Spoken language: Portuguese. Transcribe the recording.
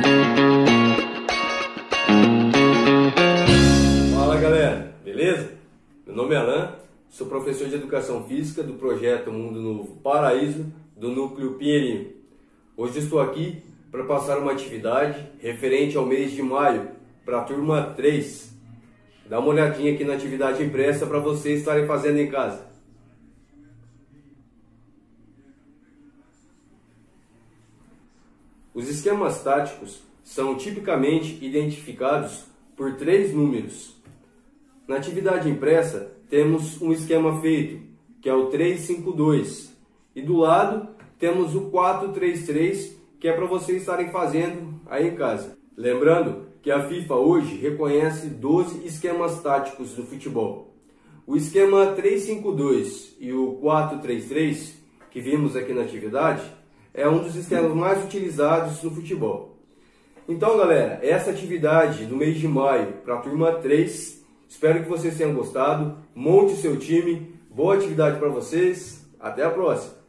Fala galera, beleza? Meu nome é Alan, sou professor de Educação Física do projeto Mundo Novo Paraíso do Núcleo Pinheirinho. Hoje estou aqui para passar uma atividade referente ao mês de maio para a turma 3. Dá uma olhadinha aqui na atividade impressa para vocês estarem fazendo em casa. Os esquemas táticos são tipicamente identificados por 3 números. Na atividade impressa temos um esquema feito, que é o 352, e do lado temos o 433, que é para vocês estarem fazendo aí em casa. Lembrando que a FIFA hoje reconhece 12 esquemas táticos do futebol. O esquema 352 e o 433, que vimos aqui na atividade, é um dos esquemas mais utilizados no futebol. Então galera, essa atividade do mês de maio para a turma 3, espero que vocês tenham gostado, monte seu time, boa atividade para vocês, até a próxima!